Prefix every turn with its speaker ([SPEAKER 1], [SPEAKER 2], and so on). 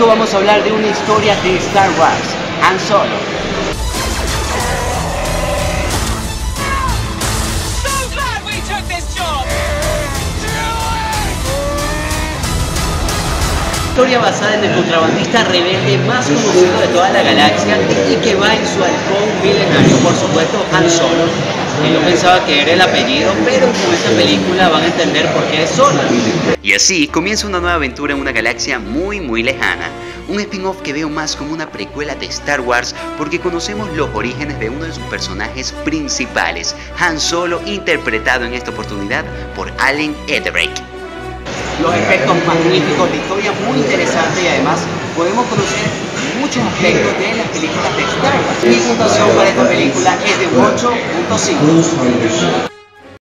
[SPEAKER 1] esto vamos a hablar de una historia de Star Wars, Han Solo. Historia basada en el contrabandista rebelde más conocido de toda la galaxia y que va en su halcón milenario, por supuesto, Han Solo. Y yo pensaba que era el apellido, pero con esta película van a entender por qué es Solo.
[SPEAKER 2] Y así comienza una nueva aventura en una galaxia muy lejana. Un spin-off que veo más como una precuela de Star Wars porque conocemos los orígenes de uno de sus personajes principales, Han Solo, interpretado en esta oportunidad por Alan Ehrenreich.
[SPEAKER 1] Los efectos magníficos, la historia muy interesante y además podemos conocer muchos aspectos de las películas de Star Wars. Mi puntuación para esta película es de 8.5.